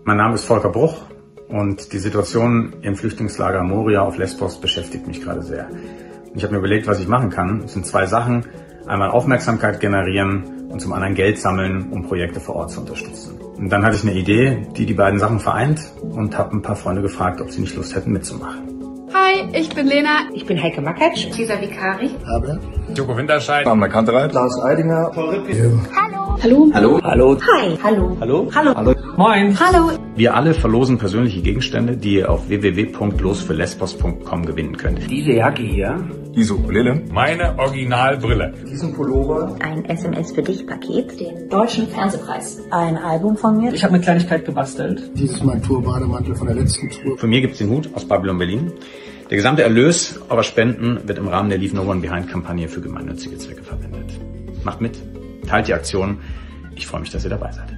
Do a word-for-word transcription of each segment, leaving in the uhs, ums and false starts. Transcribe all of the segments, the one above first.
Mein Name ist Volker Bruch und die Situation im Flüchtlingslager Moria auf Lesbos beschäftigt mich gerade sehr. Ich habe mir überlegt, was ich machen kann. Es sind zwei Sachen. Einmal Aufmerksamkeit generieren und zum anderen Geld sammeln, um Projekte vor Ort zu unterstützen. Und dann hatte ich eine Idee, die die beiden Sachen vereint und habe ein paar Freunde gefragt, ob sie nicht Lust hätten mitzumachen. Hi, ich bin Lena. Ich bin Heike Makatsch. Cesar Vicari. Herbert. Joko Winterscheid. Anna Kantereit. Lars Eidinger. Hallo. Hallo. Hallo. Hallo. Hi. Hallo. Hallo. Hallo. Hallo. Moin. Hallo. Wir alle verlosen persönliche Gegenstände, die ihr auf w w w punkt los für lesbos punkt com gewinnen könnt. Diese Jacke hier. Diese Ukulele. Meine Originalbrille. Diesen Pullover. Ein S M S für dich Paket. Den Deutschen Fernsehpreis. Ein Album von mir. Ich habe eine Kleinigkeit gebastelt. Dieses mein Tourbademantel von der letzten Tour. Von mir gibt's den Hut aus Babylon Berlin. Der gesamte Erlös eurer Spenden wird im Rahmen der Leave No One Behind Kampagne für gemeinnützige Zwecke verwendet. Macht mit, teilt die Aktion. Ich freue mich, dass ihr dabei seid.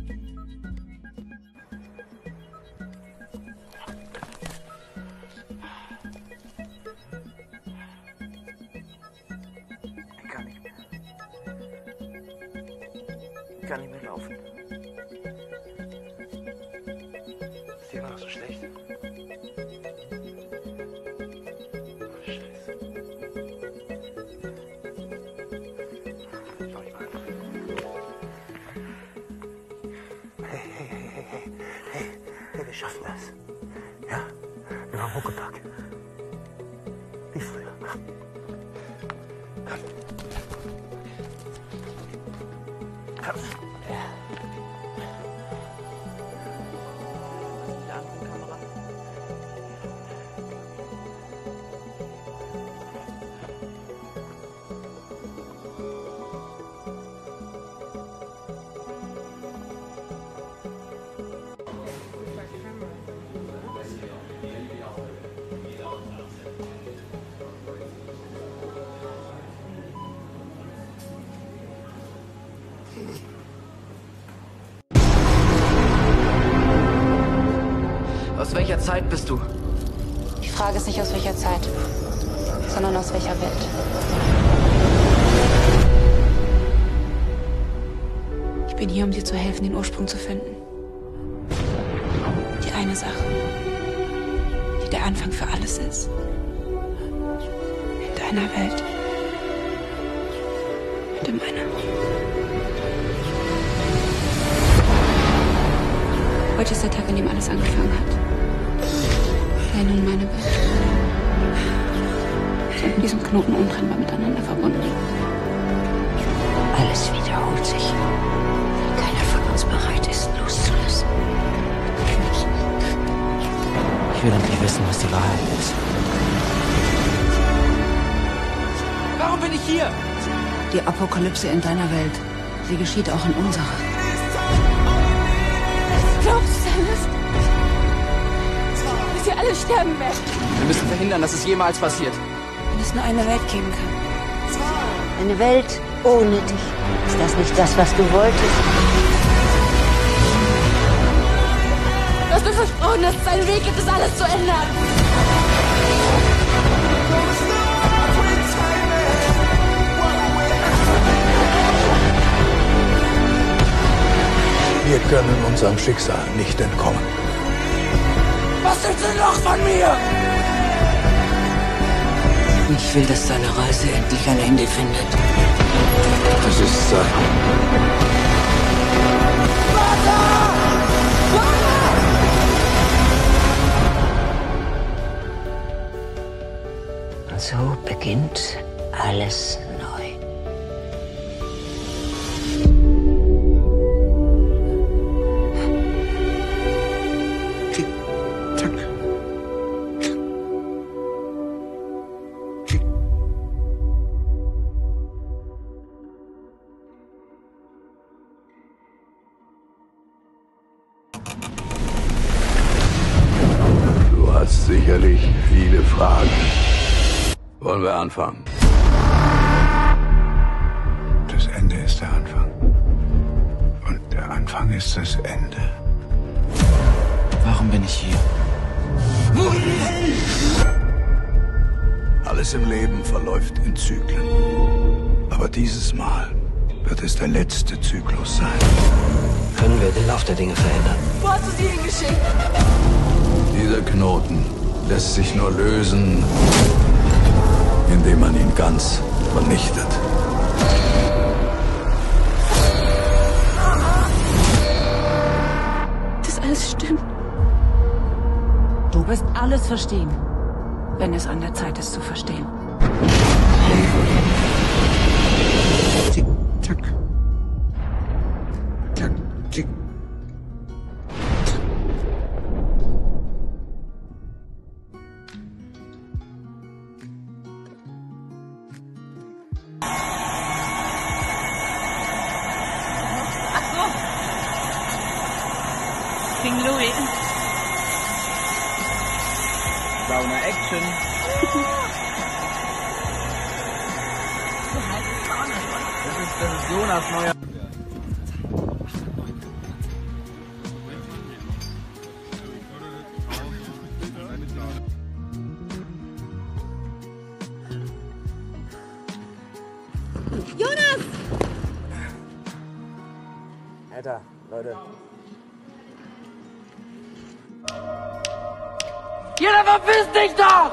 Ich kann nicht mehr. Ich kann nicht mehr laufen. Ist dir noch so schlecht? Scheiße. Schau ich mal. Hey, hey, hey, hey, hey, hey, hey, wir schaffen das. Ja, wir haben Huckepack. Wie früher. Komm. Komm. Komm. Ja. Die andere Kamera. Aus welcher Zeit bist du? Die Frage ist nicht aus welcher Zeit, sondern aus welcher Welt. Ich bin hier, um dir zu helfen, den Ursprung zu finden. Die eine Sache, die der Anfang für alles ist. In deiner Welt. Und in meiner. Heute ist der Tag, an dem alles angefangen hat. Deine und meine Welt sind in diesem Knoten untrennbar miteinander verbunden. Alles wiederholt sich. Keiner von uns bereit ist, loszulassen. Ich will endlich wissen, was die Wahrheit ist. Warum bin ich hier? Die Apokalypse in deiner Welt, sie geschieht auch in unserer. Glaubst du alles? Dass wir alle sterben werden? Wir müssen verhindern, dass es jemals passiert. Wenn es nur eine Welt geben kann. Eine Welt ohne dich. Ist das nicht das, was du wolltest? Du hast mir versprochen, dass es einen Weg gibt, das alles zu ändern. Wir können unserem Schicksal nicht entkommen. Was willst du noch von mir? Ich will, dass deine Reise endlich ein Ende findet. Es ist Zeit. Und so beginnt alles neu. Du hast sicherlich viele Fragen. Wollen wir anfangen? Das Ende ist der Anfang. Und der Anfang ist das Ende. Warum bin ich hier? Alles im Leben verläuft in Zyklen. Aber dieses Mal wird es der letzte Zyklus sein. Können wir den Lauf der Dinge verändern? Wo hast du sie hingeschickt? Dieser Knoten lässt sich nur lösen, indem man ihn ganz vernichtet. Das alles stimmt. Du wirst alles verstehen. Wenn es an der Zeit ist zu verstehen. Tick, tack. Tack, tick. King Louis. Sauna Action. Das ist, das ist Jonas neuer. Jonas! Alter, Leute. Jeder verpiss dich doch!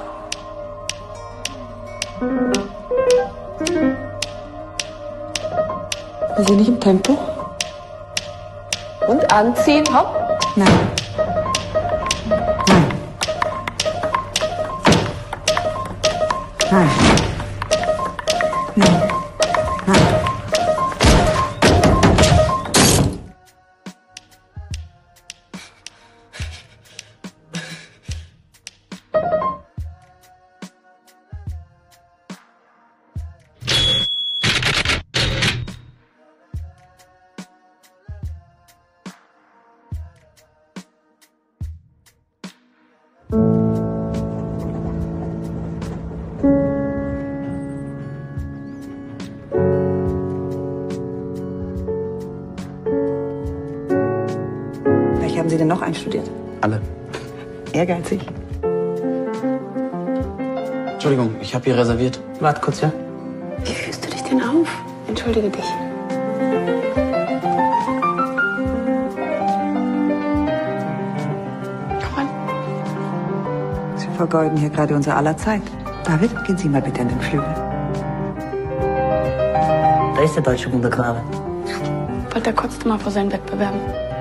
Wir sind nicht im Tempo. Und anziehen, hopp. Nein. Nein. Nein. Nein. Nein. Welche haben Sie denn noch einstudiert? Alle. Ehrgeizig? Entschuldigung, ich habe hier reserviert. Warte kurz, ja? Wie fühlst du dich denn auf? Entschuldige dich. Komm an. Sie vergeuden hier gerade unser aller Zeit. David, gehen Sie mal bitte in den Flügel. Da ist der deutsche Wunderknabe. Walter kotzte mal vor seinen Wettbewerben.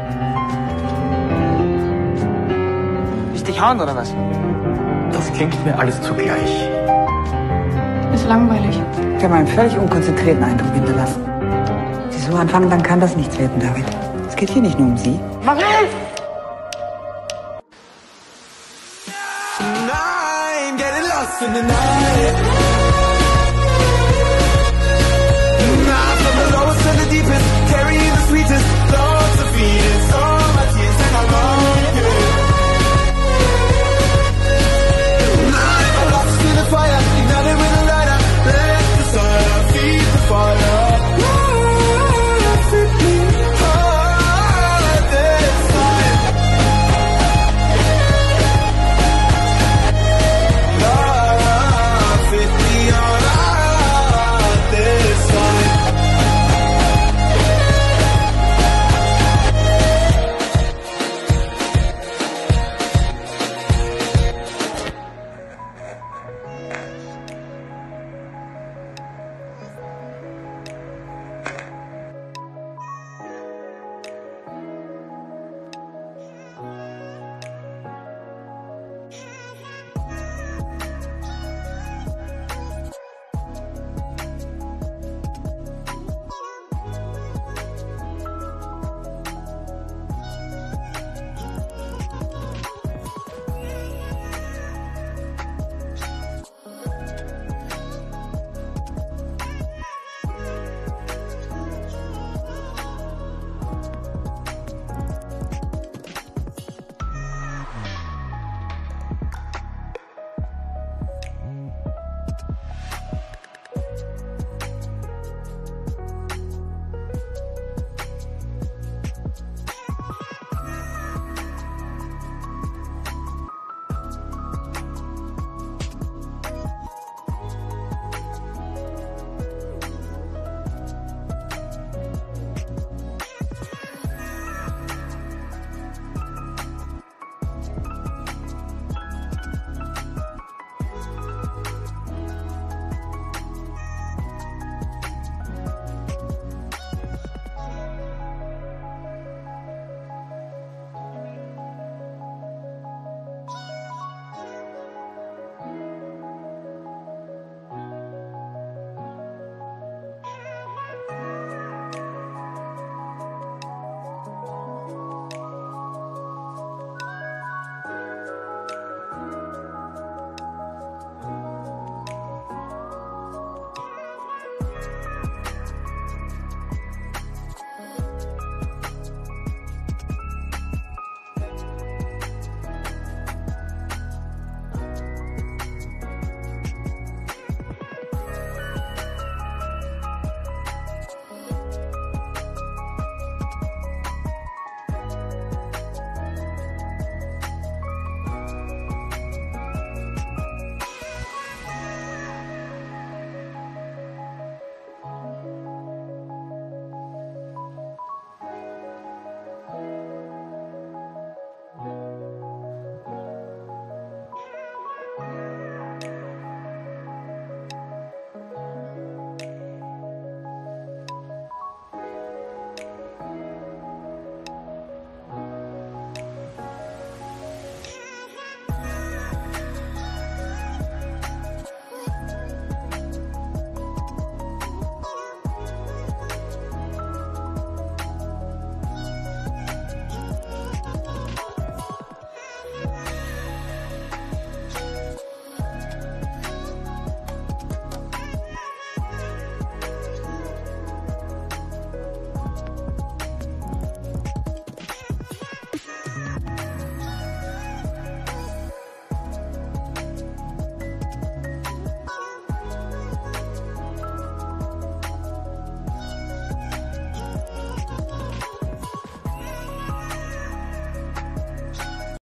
Willst dich hauen oder was? Das klingt mir alles zugleich. Ist langweilig. Ich habe einen völlig unkonzentrierten Eindruck hinterlassen. Sie so anfangen, dann kann das nichts werden, David. Es geht hier nicht nur um Sie. Mach los! Nein, getting lost in the night.